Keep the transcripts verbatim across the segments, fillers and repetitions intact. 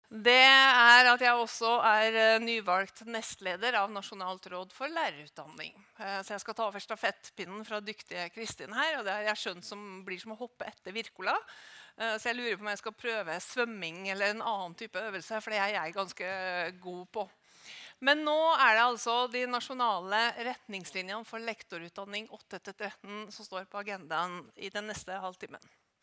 Det er at jeg også er eh, nyvalgt nestleder av Nasjonalt råd for lærerutdanning. Eh, Så jeg skal ta over stafettpinnen fra dyktige Kristin her, og det har jeg skjønt som blir som å hoppe etter Wirkola. Eh, Så jeg lurer på om jeg skal prøve svømming eller en annen type øvelse, for det er jeg ganske god på. Men nå er det altså de nasjonale retningslinjene for lektorutdanning åtte til tretten som står på agendaen i den neste halvtimen.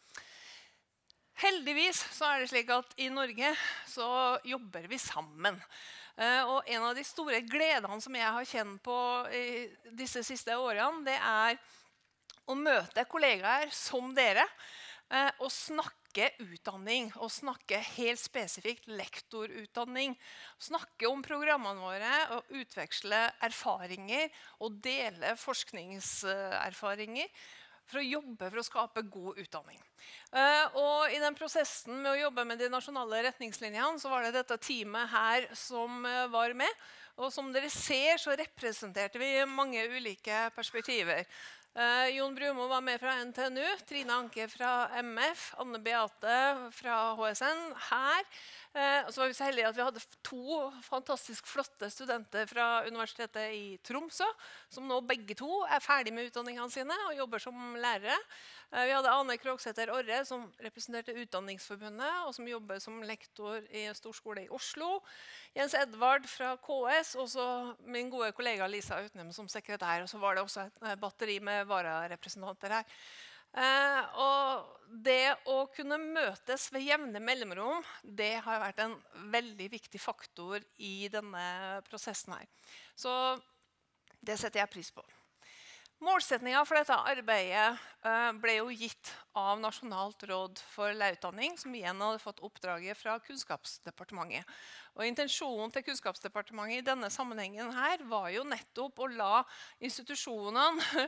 Heldigvis så er det slik at i Norge så jobber vi sammen. Eh, Og en av de store gledene som jeg har kjent på i disse siste årene, det er å møte kollegaer som dere eh, og snakke utdanning, og snakke helt spesifikt lektorutdanning. Snakke om programmene våre og utveksle erfaringer og dele forskningserfaringer for å jobbe for å skape god utdanning. Eh, og i den prosessen med å jobbe med de nasjonale retningslinjene, så var det dette teamet her som eh, var med. Og som dere ser, så representerte vi mange ulike perspektiver. Eh, Jon Brumo var med fra N T N U, Trine Anke fra M F, Anne Beate fra H S N her. Eh, og så var vi så heldige at vi hadde to fantastisk flotte studenter fra Universitetet i Tromsø, som nå begge to er ferdig med utdanningene sine og jobber som lærere. Eh, vi hadde Ane Krogsæter Orre, som representerte Utdanningsforbundet, og som jobber som lektor i en stor skole i Oslo. Jens Edvard fra K S, og så min gode kollega Lisa Utnem som sekretær. Og så var det også et eh, batteri med vararepresentanter her. Eh, og det å kunne møtes ved jevne mellomrom, det har vært en veldig viktig faktor i denne prosessen her. Så det setter jeg pris på. Målsetningen for dette arbeidet eh, ble jo gitt av Nasjonalt råd for lærerutdanning, som igjen hadde fått oppdraget fra Kunnskapsdepartementet. Og intensjonen til Kunnskapsdepartementet i denne sammenhengen her var jo nettopp å la institusjonene,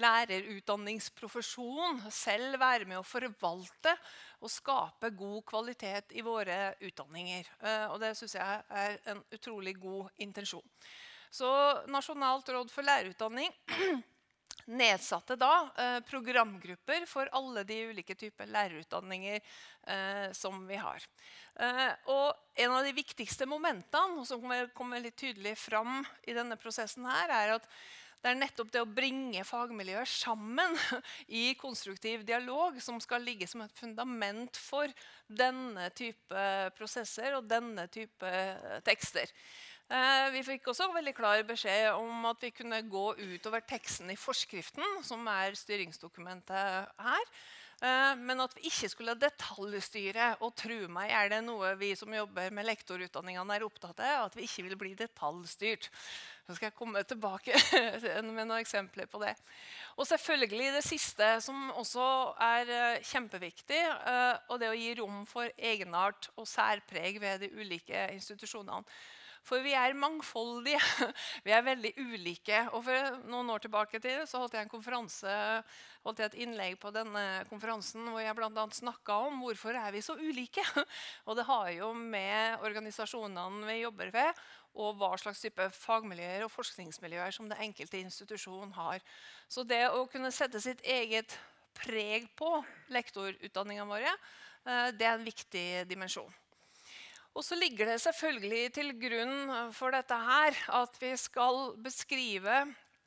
lærerutdanningsprofesjonen, selv være med å forvalte og skape god kvalitet i våre utdanninger. Eh, og det synes jeg er en utrolig god intensjon. Så Nasjonalt råd for lærerutdanning nedsatte da eh, programgrupper for alle de ulike typer lærerutdanninger eh, som vi har. Eh, og en av de viktigste momentene, som kommer, kommer litt tydelig fram i denne prosessen her, er at det er nettopp det å bringe fagmiljøer sammen i konstruktiv dialog som skal ligge som et fundament for denne type prosesser og denne type tekster. Eh, vi fikk også veldig klar beskjed om at vi kunne gå utover teksten i forskriften, som er styringsdokumentet her, eh, men at vi ikke skulle detaljstyre, og tro meg er det noe vi som jobber med lektorutdanningene er opptatt av, at vi ikke vil bli detaljstyrt. Så skal jeg komme tilbake med noen eksempler på det. Og selvfølgelig det siste som også er eh, kjempeviktig, eh, og det å gi rom for egenart og særpreg ved de ulike institusjonene. For vi er mangfoldige, vi er veldig ulike. Og for noen år tilbake til så holdt jeg en konferanse, holdt jeg et innlegg på denne konferansen hvor jeg blant annet snakket om hvorfor er vi så ulike. Og det har jo med organisasjonene vi jobber ved, og hva slags type fagmiljøer og forskningsmiljøer som det enkelte institusjon har. Så det å kunne sette sitt eget preg på lektorutdanningene våre, det er en viktig dimensjon. Og så ligger det selvfølgelig til grunn for dette her at vi skal beskrive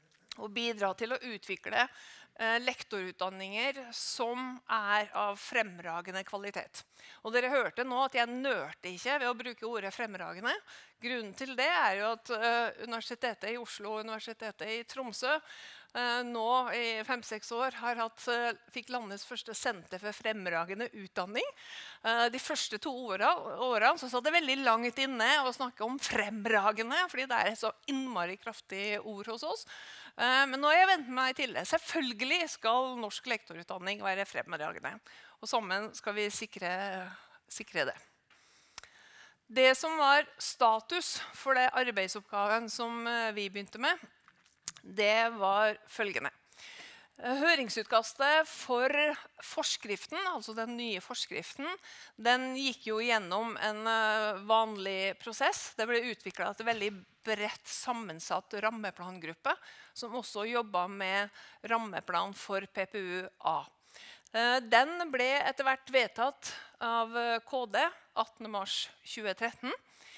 og bidra til å utvikle eh, lektorutdanninger som er av fremragende kvalitet. Og dere hørte nå at jeg nørte ikke ved å bruke ordet fremragende. Grunnen til det er jo at eh, Universitetet i Oslo og Universitetet i Tromsø eh, nå i fem-seks år har hatt, eh, fikk landets første senter for fremragende utdanning. Eh, de første to årene, årene så satt det veldig langt inne å snakke om fremragende, fordi det er et så innmari kraftig ord hos oss. Eh, men nå har jeg ventet meg til det. Selvfølgelig skal norsk lektorutdanning være fremragende, og sammen skal vi sikre, sikre det. Det som var status for det arbeidsoppgaven som vi begynte med, det var følgende. Høringsutkastet for forskriften, altså den nye forskriften, den gikk jo gjennom en vanlig prosess. Det ble utviklet et veldig bredt sammensatt rammeplangruppe, som også jobbet med rammeplan for P P U A. Den ble etter hvert vedtatt av K D attende mars tjue tretten.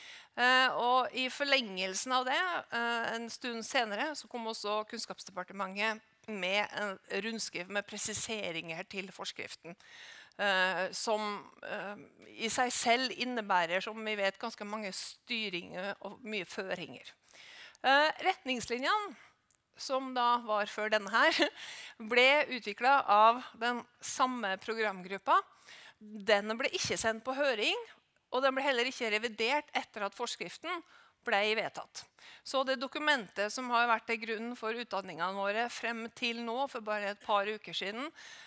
Og i forlengelsen av det, en stund senere, så kom også Kunnskapsdepartementet med en rundskriv med presiseringer til forskriften. Som i seg selv innebærer, som vi vet, ganske mange styringer og mye føringer. Retningslinjene, som da var før denne her, ble utviklet av den samme programgruppa. Den ble ikke sendt på høring, og den ble heller ikke revidert etter at forskriften ble vedtatt. Så det dokumentet som har vært til grunn for utdanningene våre frem til nå, for bare et par uker siden,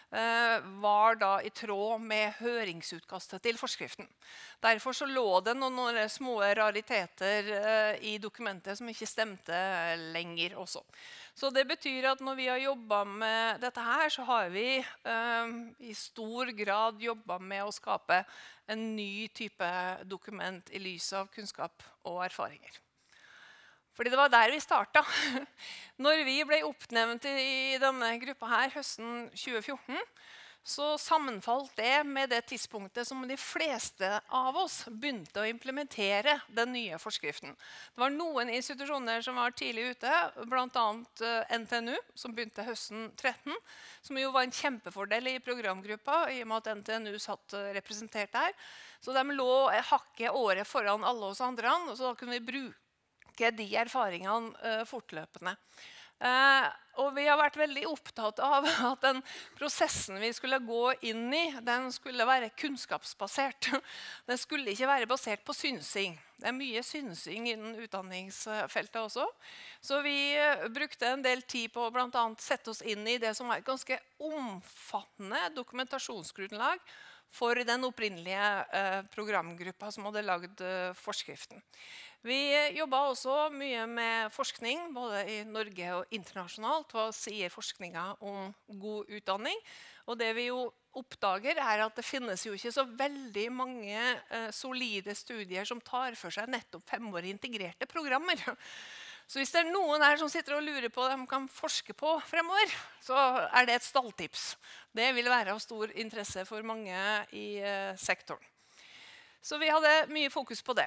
var da i tråd med høringsutkastet til forskriften. Derfor så lå det noen, noen små rariteter i dokumentet som ikke stemte lenger også. Så det betyr at når vi har jobbet med dette her, så har vi eh, i stor grad jobbet med å skape en ny type dokument i lys av kunnskap og erfaringer. Fordi det var der vi startet. Når vi ble oppnevnt i denne gruppa her høsten tjue fjorten, så sammenfalt det med det tidspunktet som de fleste av oss begynte å implementere den nye forskriften. Det var noen institusjoner som var tidlig ute, blant annet N T N U, som begynte høsten tretten, som jo var en kjempefordel i programgruppa, i og med at N T N U satt representert der. Så de lå hakket året foran alle oss andre, og så da kunne vi bruke de erfaringene fortløpende. Uh, og vi har vært veldig opptatt av at den prosessen vi skulle gå inn i, den skulle være kunnskapsbasert. Den skulle ikke være basert på synsing. Det er mye synsing innen utdanningsfeltet også. Så vi uh, brukte en del tid på å blant annet sette oss inn i det som er et ganske omfattende dokumentasjonsgrunnlag for den opprinnelige uh, programgruppa som hadde laget uh, forskriften. Vi jobbet også mye med forskning, både i Norge og internasjonalt. Hva sier forskningen om god utdanning? Og det vi jo oppdager er at det finnes jo ikke så veldig mange eh, solide studier som tar for seg nettopp femårige integrerte programmer. Så hvis det er noen her som sitter og lurer på hva de kan forske på fremover, så er det et stalltips. Det vil være av stor interesse for mange i eh, sektoren. Så vi hadde mye fokus på det.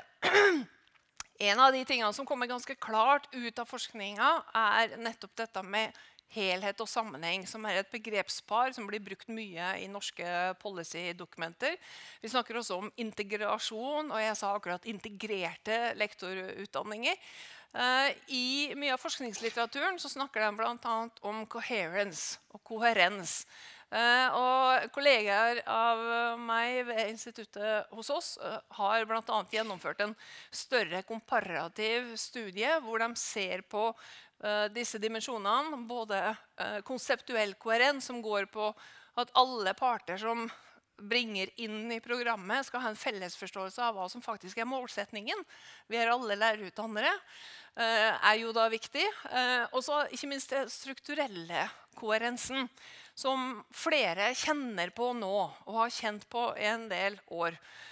En av de tingene som kommer ganske klart ut av forskningen er nettopp dette med helhet og sammenheng, som er et begrepspar som blir brukt mye i norske policy-dokumenter. Vi snakker også om integrasjon, og jeg sa akkurat integrerte lektorutdanninger. I mye av forskningslitteraturen så snakker de blant annet om coherence og koherens. Uh, og kollegaer av meg ved instituttet hos oss uh, har blant annet gjennomført en større komparativ studie hvor de ser på uh, disse dimensjonene, både uh, konseptuell koherens som går på at alle parter som bringer inn i programmet skal ha en felles forståelse av hva som faktisk er målsetningen. Vi er alle lærerutdannere, uh, er jo da viktig. Uh, og så ikke minst det strukturelle koherensen, som flere kjenner på nå, og har kjent på en del år.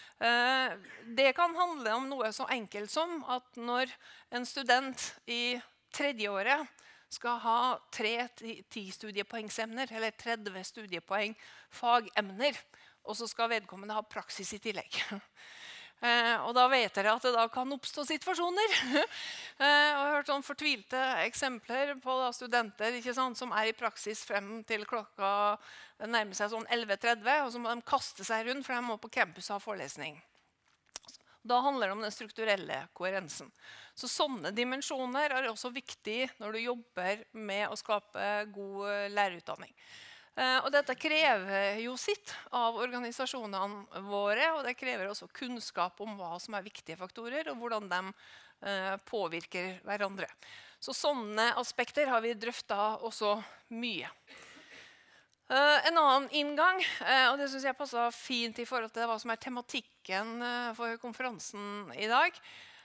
Det kan handle om noe så enkelt som at når en student i tredje året skal ha tre ti studiepoengsemner, eller tretti studiepoeng fagemner, og så skal vedkommende ha praksis i tillegg. Eh, og da vet dere at det da kan oppstå situasjoner. eh, og jeg har hørt sånn fortvilte eksempler på da, studenter ikke sant, som er i praksis frem til klokka nærmer seg sånn elleve tretti, og så må de kaste seg rundt, for de må på campus ha forelesning. Da handler det om den strukturelle koherensen. Så sånne dimensjoner er også viktig når du jobber med å skape god lærerutdanning. Og dette krever jo sitt av organisasjonene våre, og det krever også kunnskap om hva som er viktige faktorer, og hvordan de påvirker hverandre. Så sånne aspekter har vi drøftet også mye. En annen inngang, og det synes jeg passer fint i forhold til hva som er tematikken for konferansen i dag.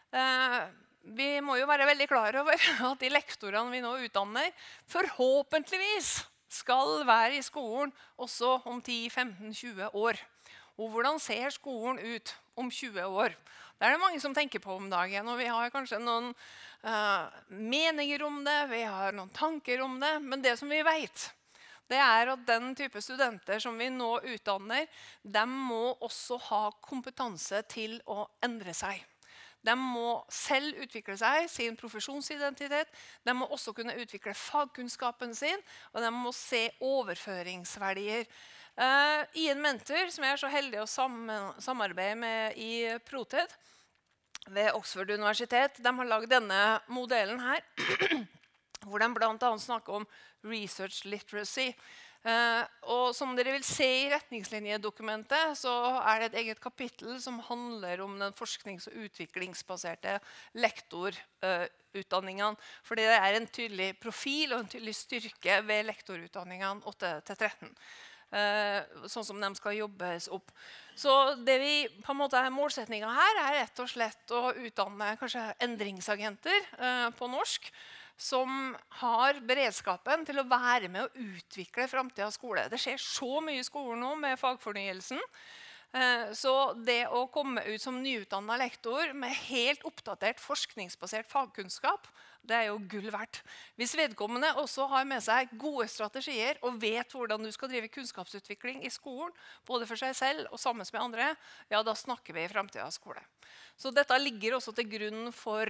Vi må jo være veldig klar over at de lektorene vi nå utdanner, forhåpentligvis skal være i skolen også om ti, femten, tjue år. Og hvordan ser skolen ut om tjue år? Det er det mange som tenker på om dagen, og vi har kanskje noen uh, meninger om det, vi har noen tanker om det, men det som vi vet, det er at den type studenter som vi nå utdanner, de må også ha kompetanse til å endre seg. De må selv utvikle seg, sin profesjonsidentitet. De må også kunne utvikle fagkunnskapen sin, og de må se overføringsverdier. Uh, Ian Mentor, som jeg er så heldig å sam samarbeide med i ProTed ved Oxford universitet, de har laget denne modellen her, hvor de blant annet snakker om research literacy. Uh, og som dere vil se i retningslinjedokumentet, så er det et eget kapittel som handler om den forsknings- og utviklingsbaserte lektorutdanningene. Uh, fordi det er en tydelig profil og en tydelig styrke ved lektorutdanningene åtte til tretten. Uh, sånn som de skal jobbes opp. Så det vi på en måte er målsetningen her, er rett og slett å utdanne kanskje endringsagenter uh, på norsk, som har beredskapen til å være med å utvikle fremtidens skole. Det skjer så mye i skolen nå med fagfornyelsen. Så det å komme ut som nyutdannet lektor med helt oppdatert forskningsbasert fagkunnskap, det er jo gull verdt. Hvis vedkommende også har med seg gode strategier og vet hvordan du skal drive kunnskapsutvikling i skolen, både for seg selv og sammen med andre, ja, da snakker vi i fremtidens skole. Så dette ligger også til grunn for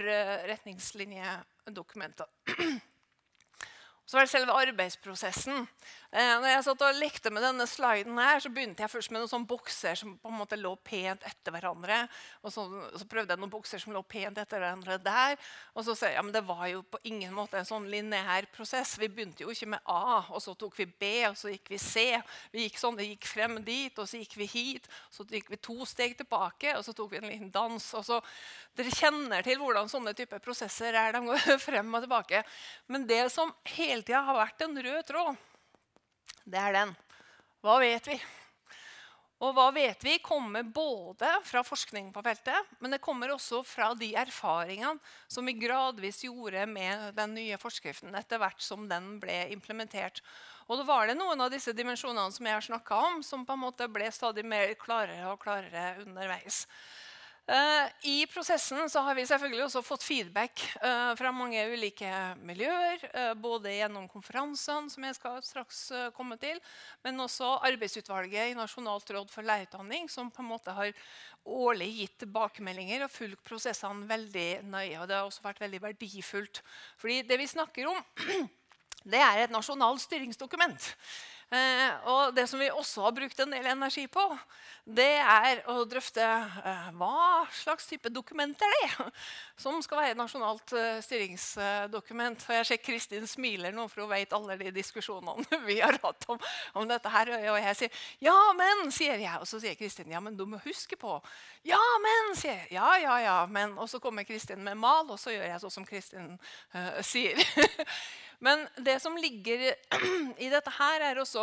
retningslinjedokumentet. Så var det selve arbeidsprosessen. Eh, når jeg satt og lekte med denne sliden her, så begynte jeg først med noen sånne bokser som på en måte lå pent etter hverandre. Og så, så prøvde jeg noen bokser som lå pent etter hverandre der. Og så sa jeg, ja, men det var jo på ingen måte en sånn lineær prosess. Vi begynte jo ikke med A, og så tok vi B, og så gikk vi C. Vi gikk sånn, det gikk frem dit, og så gikk vi hit. Så gikk vi to steg tilbake, og så tok vi en liten dans. Og så, dere kjenner til hvordan sånne typer prosesser er, de går frem og tilbake. Men det som hele tiden har vært en rød tråd, det er den. Hva vet vi? Og hva vet vi kommer både fra forskning på feltet, men det kommer også fra de erfaringene som vi gradvis gjorde med den nye forskriften etter hvert som den ble implementert. Og da var det noen av disse dimensjonene som jeg har snakket om, som på en måte ble stadig mer klarere og klarere underveis. Uh, I prosessen så har vi selvfølgelig også fått feedback uh, fra mange ulike miljøer, uh, både gjennom konferansene, som jeg skal straks uh, komme til, men også arbeidsutvalget i Nasjonalt råd for lærerutdanning, som på en måte har årlig gitt tilbakemeldinger og fulgt prosessene veldig nøye. Og det har også vært veldig verdifullt. Fordi det vi snakker om, det er et nasjonalt styringsdokument. Eh, og det som vi også har brukt en del energi på, det er å drøfte eh, hva slags type dokument er det som skal være et nasjonalt eh, styringsdokument. Og jeg ser Kristin smiler nå, for hun vet alle de diskusjonene vi har hatt om, om dette her. Og jeg sier, ja, men, sier jeg. Og så sier Kristin, ja, men du må huske på. Ja, men, sier jeg. Ja, ja, ja, men. Og så kommer Kristin med mal, og så gjør jeg sånn som Kristin eh, sier. Men det som ligger i dette her er også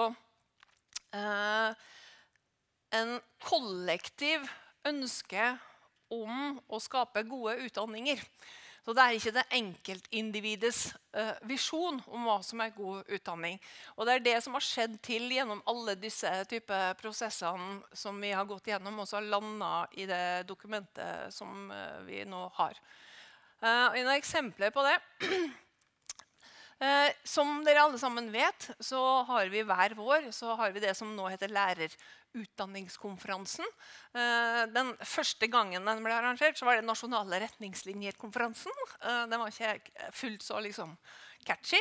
eh, en kollektiv ønske om å skape gode utdanninger. Så det er ikke det enkeltindividets eh, visjon om hva som er god utdanning. Og det er det som har skjedd til gjennom alle disse type prosessene som vi har gått gjennom, og så har landet i det dokumentet som eh, vi nå har. Eh, noen eksempler på det. Eh, som dere alle sammen vet, så har vi hver vår så har vi det som nå heter lærerutdanningskonferansen. Eh, den første gangen den ble arrangert, så var det nasjonale retningslinjerkonferansen. Eh, den var ikke fullt så liksom catchy.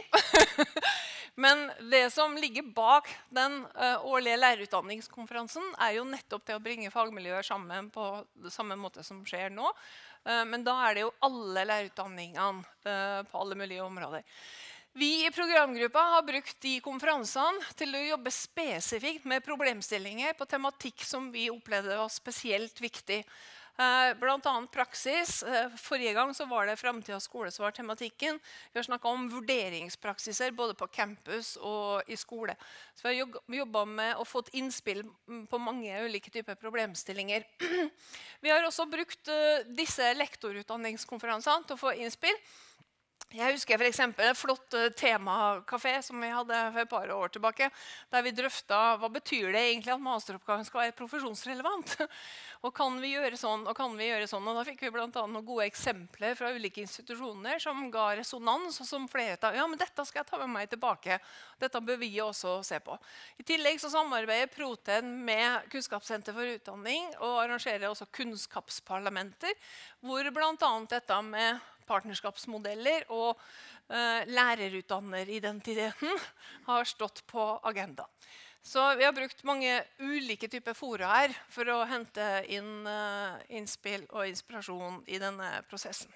Men det som ligger bak den uh, årlige lærerutdanningskonferansen er jo nettopp det å bringe fagmiljøer sammen på samme måte som skjer nå. Uh, men da er det jo alle lærerutdanningene uh, på alle mulige områder. Vi i programgruppa har brukt de konferansene til å jobbe spesifikt med problemstillinger på tematikk som vi opplevde var spesielt viktig. Blant annet praksis. Forrige gang så var det fremtidens skole som var tematikken. Vi har snakket om vurderingspraksiser både på campus og i skole. Så vi har jobbet med og fått innspill på mange ulike typer problemstillinger. Vi har også brukt disse lektorutdanningskonferansene til å få innspill. Jeg husker for eksempel en flott temakafé som vi hadde for et par år tilbake, der vi drøftet hva betyr det egentlig at masteroppgaven skal være profesjonsrelevant. Og kan vi gjøre sånn, og kan vi gjøre sånn? Og da fikk vi blant annet noen gode eksempler fra ulike institusjoner som ga resonans, og som flere tar, ja, men dette skal jeg ta med meg tilbake. Dette bør vi også se på. I tillegg så samarbeider Proten med Kunnskapssenter for utdanning og arrangerer også kunnskapsparlamenter, hvor blant annet dette med partnerskapsmodeller og uh, lærerutdanneridentiteten har stått på agenda. Så vi har brukt mange ulike typer fora her for å hente inn uh, innspill og inspirasjon i denne prosessen.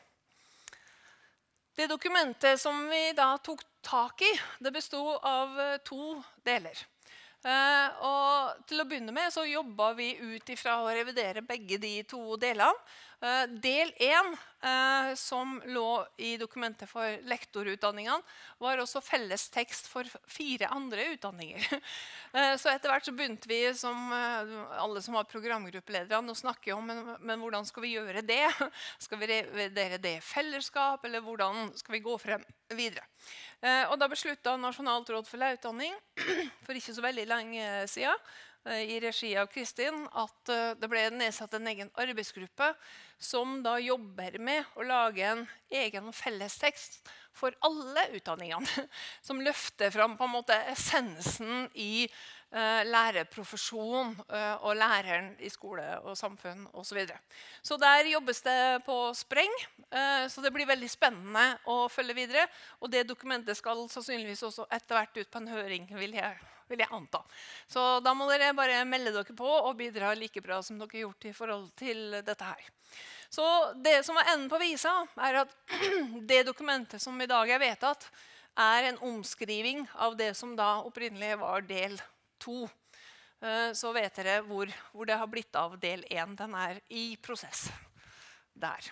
Det dokumentet som vi da tok tak i, det bestod av uh, to deler. Uh, og til å begynne med så jobbet vi ut ifra å revidere begge de to delene. Uh, del én, uh, som lå i dokumentet for lektorutdanningene, var også felles tekst for fire andre utdanninger. Uh, så etter hvert så begynte vi, som uh, alle som var programgruppeledere, å snakke om, men, men hvordan skal vi gjøre det? Skal vi revidere det i fellesskap, eller hvordan skal vi gå frem videre? Uh, og da besluttet Nasjonalt råd for lærerutdanning, for ikke så veldig lenge siden, i regi av Kristin, at det ble nedsatt en egen arbeidsgruppe som da jobber med å lage en egen fellestekst for alle utdanningene, som løfter fram på en måte essensen i uh, lærerprofesjon uh, og læreren i skole og samfunn og så videre. Så der jobbes det på spreng, uh, så det blir veldig spennende å følge videre, og det dokumentet skal sannsynligvis også etter hvert ut på en høring, vil jeg vil jeg anta. Så da må dere bare melde dere på og bidra like bra som dere har gjort i forhold til dette her. Så det som er enden på visa, er at det dokumentet som i dag er vedtatt, er en omskriving av det som da opprinnelig var del to. Så vet dere hvor, hvor det har blitt av del én. Den er i prosess der.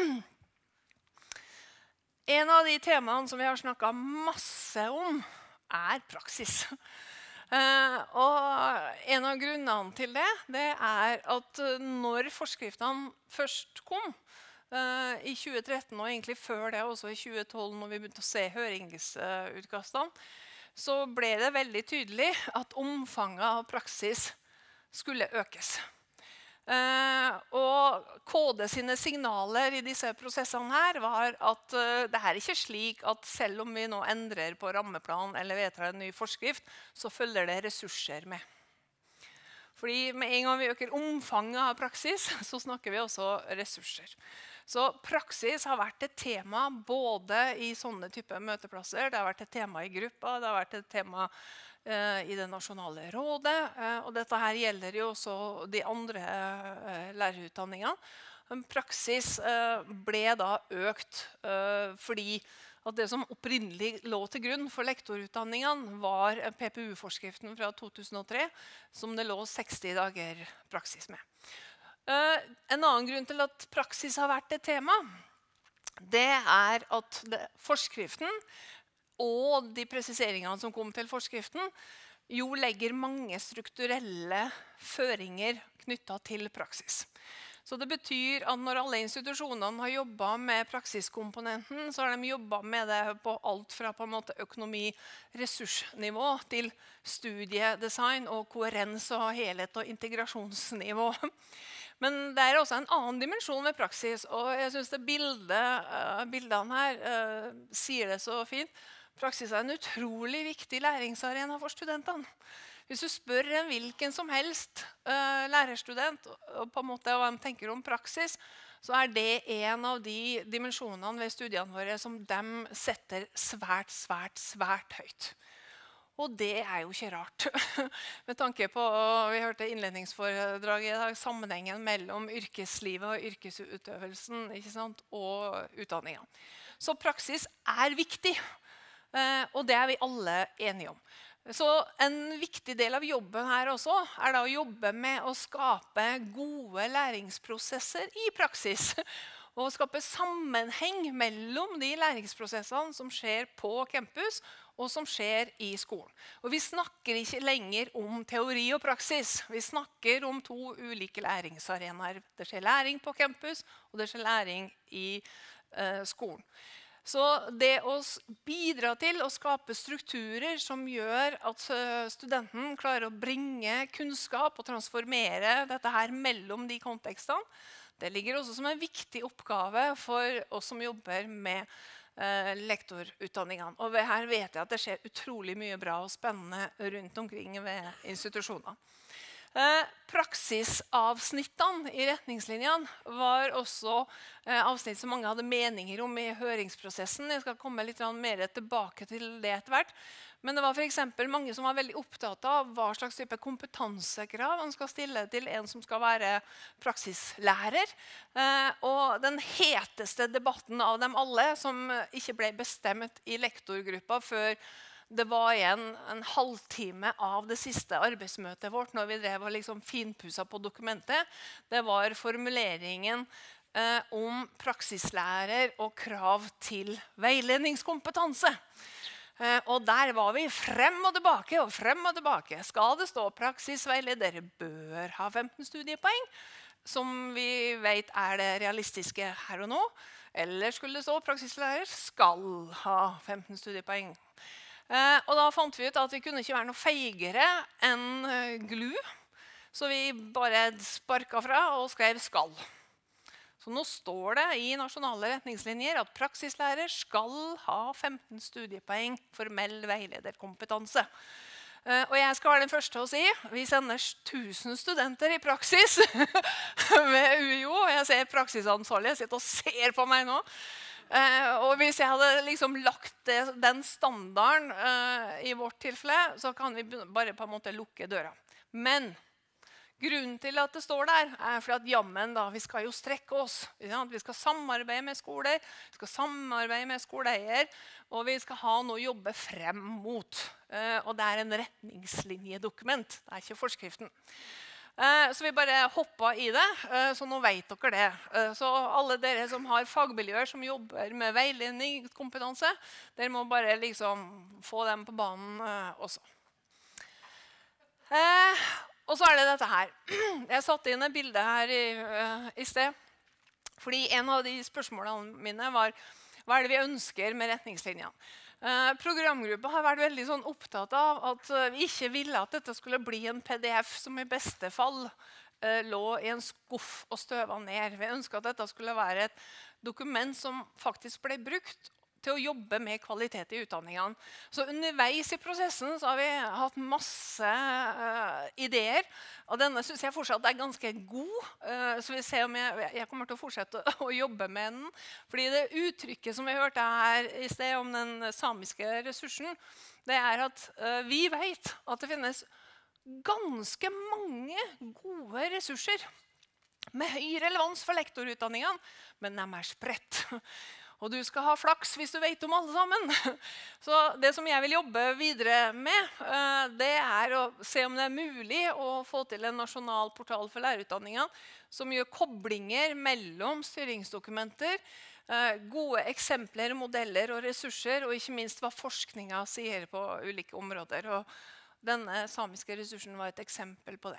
En av de temaene som vi har snakket masse om, er praksis. Uh, og en av grunnene til det, det er at når forskriftene først kom uh, i tjue tretten, og egentlig før det også i tjue tolv, når vi begynte å se høringsutkastene, så ble det veldig tydelig at omfanget av praksis skulle økes. Uh, og K D sine signaler i disse prosessene her var at uh, det er ikke slik at selv om vi nå endrer på rammeplan eller vedtar en ny forskrift, så følger det ressurser med. Fordi med en gang vi øker omfanget av praksis, så snakker vi også ressurser. Så praksis har vært et tema både i sånne typer møteplasser, det har vært et tema i gruppa, det har vært et tema i det nasjonale rådet, og dette her gjelder jo også de andre lærerutdanningene. Praksis ble da økt fordi at det som opprinnelig lå til grunn for lektorutdanningene var P P U-forskriften fra to tusen og tre, som det lå seksti dager praksis med. En annen grunn til at praksis har vært et tema, det er at det, forskriften og de presiseringene som kom til forskriften, jo legger mange strukturelle føringer knyttet til praksis. Så det betyr at når alle institusjonene har jobbet med praksiskomponenten, så har de jobbet med det på alt fra på en måte økonomi, ressursnivå til studiedesign og koherens og helhet og integrasjonsnivå. Men det er også en annen dimensjon med praksis, og jeg synes det bildet, uh, bildene her uh, sier det så fint. Praksis er en utrolig viktig læringsarena for studentene. Hvis du spør en hvilken som helst uh, lærerstudent og på en måte hva de tenker om praksis, så er det en av de dimensjonene ved studiene våre som de setter svært, svært, svært høyt. Og det er jo ikke rart. Med tanke på, vi hørte innledningsforedraget i dag, sammenhengen mellom yrkeslivet og yrkesutøvelsen, ikke sant, og utdanningen. Så praksis er viktig. Og det er vi alle enige om. Så en viktig del av jobben her også er da å jobbe med å skape gode læringsprosesser i praksis. Og skape sammenheng mellom de læringsprosessene som skjer på campus og som skjer i skolen. Og vi snakker ikke lenger om teori og praksis. Vi snakker om to ulike læringsarenaer. Det skjer læring på campus, og det skjer læring i uh, skolen. Så det å bidra til å skape strukturer som gjør at studenten klarer å bringe kunnskap og transformere dette her mellom de kontekstene, det ligger også som en viktig oppgave for oss som jobber med eh, lektorutdanningene. Og her vet jeg at det skjer utrolig mye bra og spennende rundt omkring ved institusjoner. Eh, praksisavsnittene i retningslinjene var også eh, avsnitt som mange hadde meninger om i høringsprosessen. Jeg skal komme litt mer tilbake til det etter hvert. Men det var for eksempel mange som var veldig opptatt av hva slags type kompetansekrav man skal stille til en som skal være praksislærer. Eh, og den heteste debatten av dem alle, som ikke ble bestemt i lektorgruppa før det var igjen en halvtime av det siste arbeidsmøtet vårt når vi drev og liksom finpusset på dokumentet. Det var formuleringen eh, om praksislærer og krav til veiledningskompetanse. Eh, og der var vi frem og tilbake og frem og tilbake. Skal det stå praksisveileder bør ha femten studiepoeng, som vi vet er det realistiske her og nå? Eller skulle det stå praksislærer skal ha femten studiepoeng? Eh, og da fant vi ut at vi kunne ikke være noe feigere enn uh, glu. Så vi bare sparket fra og skrev skal. Så nå står det i nasjonale retningslinjer at praksislærer skal ha femten studiepoeng formell veilederkompetanse. Eh, og jeg skal være den første å si, vi sender tusen studenter i praksis ved U I O. Jeg ser praksisansvarlige sitter og ser på meg nå. Uh, og hvis jeg hadde liksom lagt det, den standarden uh, i vårt tilfelle, så kan vi bare på en måte lukke døra. Men grunnen til at det står der er for at jammen da, vi skal jo strekke oss. Vi skal samarbeide med skoler, vi skal samarbeide med skoleeier, og vi skal ha noe å jobbe frem mot. Uh, og det er en retningslinjedokument, det er ikke forskriften. Så vi bare hoppet i det, så nå vet dere det. Så alle dere som har fagmiljøer som jobber med veiledningskompetanse, dere må bare liksom få dem på banen også. Og så er det dette her. Jeg satte inn et bilde her i, i sted, fordi en av de spørsmålene mine var hva er det vi ønsker med retningslinjene? Uh, programgruppa har vært veldig sånn, opptatt av at uh, vi ikke ville at dette skulle bli en P D F som i beste fall uh, lå i en skuff og støva ned. Vi ønsket at dette skulle være et dokument som faktisk ble brukt til å jobbe med kvalitet i utdanningene. Så underveis i prosessen så har vi hatt masse uh, ideer, og denne synes jeg fortsatt er ganske god. Uh, så vi ser om jeg, jeg kommer til å fortsette å, å jobbe med den. Fordi det uttrykket som vi hørte her i sted om den samiske ressursen, det er at uh, vi vet at det finnes ganske mange gode ressurser med høy relevans for lektorutdanningene, men de er spredt. Og du skal ha flaks hvis du vet om alle sammen. Så det som jeg vil jobbe videre med, det er å se om det er mulig å få til en nasjonal portal for lærerutdanningene som gjør koblinger mellom styringsdokumenter, gode eksempler, modeller og ressurser, og ikke minst hva forskningen sier på ulike områder. Og denne samiske ressursen var et eksempel på det.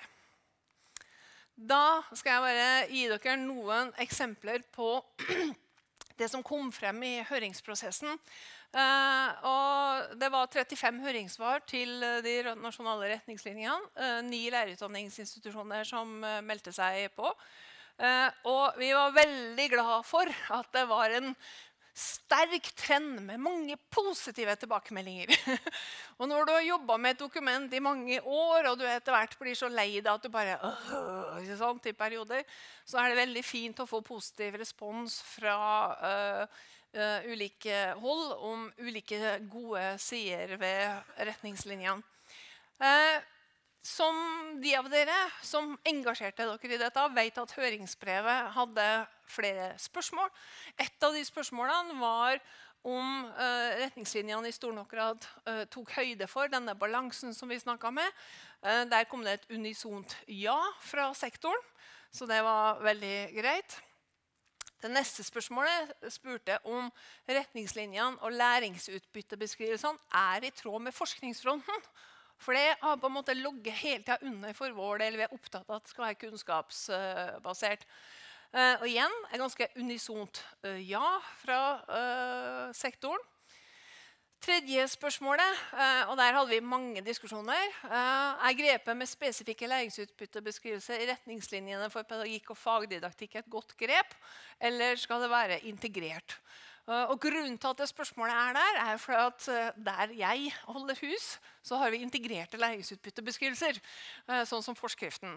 Da skal jeg bare gi dere noen eksempler på det som kom frem i høringsprosessen. Uh, og det var trettifem høringssvar til de nasjonale retningslinjene. Uh, ni lærerutdanningsinstitusjoner som uh, meldte seg på. Uh, og vi var veldig glad for at det var en sterk trend med mange positive tilbakemeldinger. Og når du har jobbet med et dokument i mange år, og du etter hvert blir så lei deg at du bare øh, ikke sant, i perioder, så er det veldig fint å få positiv respons fra øh, øh, ulike hold om ulike gode sider ved retningslinjene. Uh, Som de av dere som engasjerte dere i dette, vet at høringsbrevet hadde flere spørsmål. Et av de spørsmålene var om uh, retningslinjene i stor nok grad uh, tok høyde for denne balansen som vi snakket med. Uh, der kom det et unisont ja fra sektoren, så det var veldig greit. Det neste spørsmålet spurte om retningslinjene og læringsutbyttebeskrivelsene er i tråd med forskningsfronten. For det har på en måte logget hele tiden under for vår del. Vi er opptatt av at det skal være kunnskapsbasert. Og igjen er ganske unisont ja fra sektoren. Tredje spørsmålet, og der hadde vi mange diskusjoner, er grepet med spesifikke læringsutbyttebeskrivelser i retningslinjene for pedagogikk og fagdidaktikk et godt grep, eller skal det være integrert? Og grunnen til at det spørsmålet er der, er for at der jeg holder hus, så har vi integrerte læringsutbyttebeskrivelser, sånn som forskriften.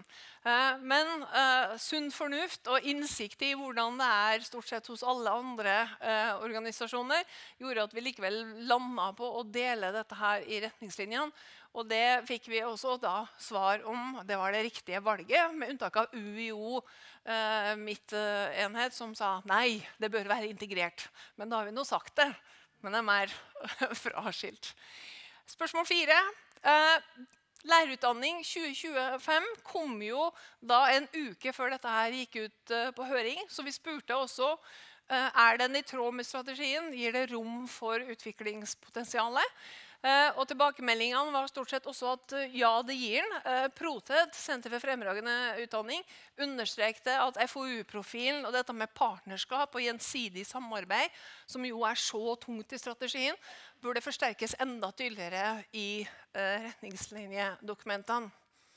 Men sunn fornuft og innsikt i hvordan det er stort sett hos alle andre organisasjoner, gjorde at vi likevel landet på å dele dette her i retningslinjene. Og det fikk vi også da svar om, det var det riktige valget, med unntak av U I O, eh, mitt eh, enhet, som sa nei, det bør være integrert. Men da har vi nå sagt det, men det er mer fraskilt. Spørsmål fire. Eh, lærerutdanning tjue tjuefem kom jo da en uke før dette her gikk ut eh, på høring, så vi spurte også, eh, er den i tråd med strategien? Gir det rom for utviklingspotensialet? Uh, og tilbakemeldingene var stort sett også at uh, ja, det gir den. Uh, ProTed, Senter for fremragende utdanning, understrekte at F O U-profilen og dette med partnerskap og gjensidig samarbeid, som jo er så tungt i strategien, burde forsterkes enda tydeligere i uh, retningslinjedokumentene.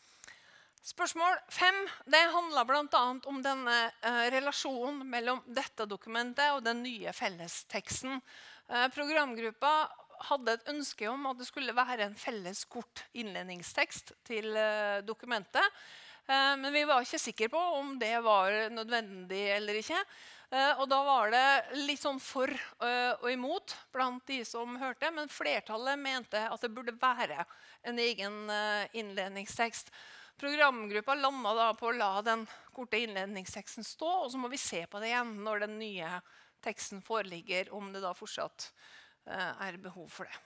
Spørsmål fem, det handler blant annet om denne uh, relasjonen mellom dette dokumentet og den nye fellesteksten. Uh, programgruppa hadde et ønske om at det skulle være en felles kort innledningstekst til uh, dokumentet. Uh, men vi var ikke sikre på om det var nødvendig eller ikke. Uh, og da var det litt sånn for uh, og imot blant de som hørte, men flertallet mente at det burde være en egen uh, innledningstekst. Programgruppa landet da på å la den korte innledningsteksten stå, og så må vi se på det igjen når den nye teksten foreligger, om det da fortsatt er behov for det.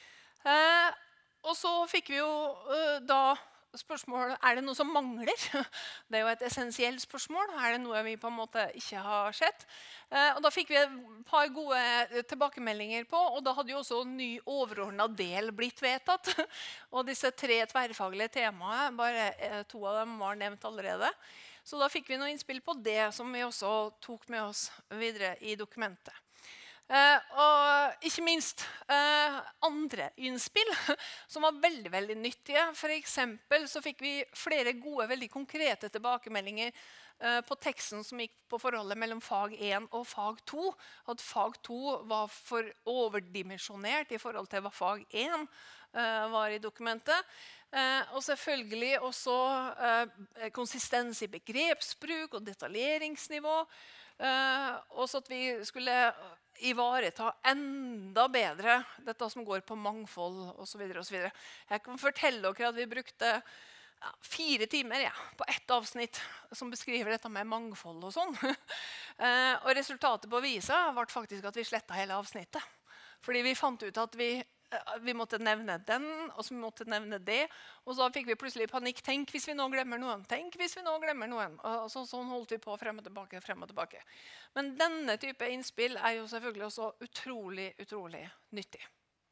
Eh, og så fikk vi jo eh, da spørsmål, er det noe som mangler? Det er jo et essensielt spørsmål. Er det noe vi på en måte ikke har sett? Eh, og da fikk vi et par gode tilbakemeldinger på, og da hadde jo også en ny overordnet del blitt vedtatt. Og disse tre tverrfaglige temaene, bare eh, to av dem var nevnt allerede. Så da fikk vi noe innspill på det, som vi også tok med oss videre i dokumentet. Uh, og ikke minst uh, andre innspill som var veldig, veldig nyttige. For eksempel så fikk vi flere gode, veldig konkrete tilbakemeldinger uh, på teksten som gikk på forholdet mellom fag én og fag to. At fag to var for overdimensjonert i forhold til hva fag én uh, var i dokumentet. Uh, og selvfølgelig også uh, konsistens i begrepsbruk og detaljeringsnivå. Uh, og så at vi skulle ivareta enda bedre dette som går på mangfold og så videre og så videre. Jeg kan fortelle dere at vi brukte ja, fire timer ja, på ett avsnitt som beskriver dette med mangfold og sånn. uh, og resultatet på visa var faktisk at vi slettet hele avsnittet. Fordi vi fant ut at vi Vi måtte nevne den, og så måtte vi nevne det. Og så fikk vi plutselig panikk. Tenk hvis vi nå glemmer noen. Tenk hvis vi nå glemmer noen. Og så, sånn holdt vi på frem og tilbake, frem og tilbake. Men denne type innspill er jo selvfølgelig også utrolig, utrolig nyttig.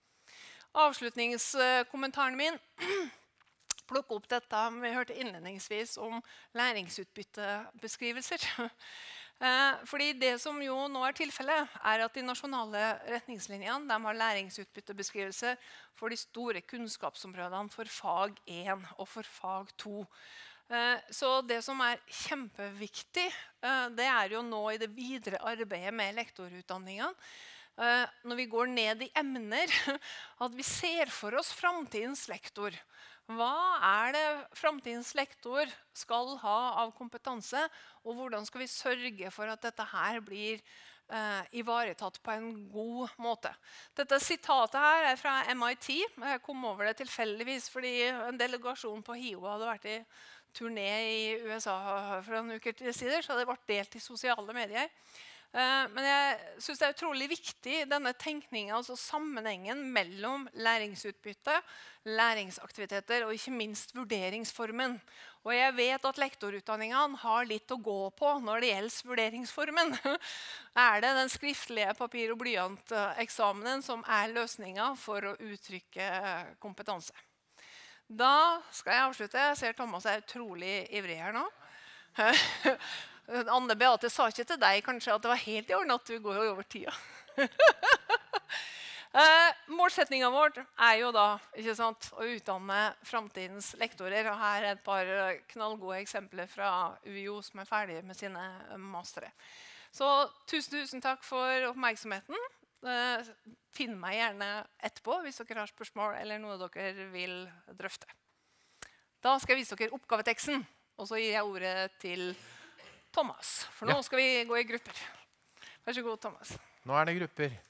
Avslutningskommentaren min. Plukk opp dette vi hørte innledningsvis om læringsutbyttebeskrivelser. Fordi det som jo nå er tilfellet, er at de nasjonale retningslinjene de har læringsutbyttebeskrivelser for de store kunnskapsområdene for fag én og for fag to. Så det som er kjempeviktig, det er jo nå i det videre arbeidet med lektorutdanningene, når vi går ned i emner, at vi ser for oss fremtidens lektor. Hva er det fremtidens lektor skal ha av kompetanse, og hvordan skal vi sørge for at dette her blir eh, ivaretatt på en god måte? Dette sitatet her er fra M I T. Jeg kom over det tilfeldigvis fordi en delegasjon på H I O hadde vært i turné i U S A for en uke til siden, så det ble delt i sosiale medier. Men jeg synes det er utrolig viktig, denne tenkningen, altså sammenhengen mellom læringsutbytte, læringsaktiviteter og ikke minst vurderingsformen. Og jeg vet at lektorutdanningene har litt å gå på når det gjelder vurderingsformen. Er det den skriftlige papir- og blyanteksamenen som er løsningen for å uttrykke kompetanse? Da skal jeg avslutte. Jeg ser Thomas er utrolig ivrig her nå. Anne Beate sa ikke til deg kanskje at det var helt i orden at du går over tida. eh, målsetningen vår er jo da ikke sant, å utdanne fremtidens lektorer. Og her er et par knallgode eksempler fra U I O som er ferdige med sine mastere. Så tusen, tusen takk for oppmerksomheten. Eh, finn meg gjerne etterpå hvis dere har spørsmål eller noe dere vil drøfte. Da skal jeg vise dere oppgaveteksten, og så gir jeg ordet til Thomas. For nå Ja. skal vi gå i grupper. Vær så god, Thomas. Nå er det grupper.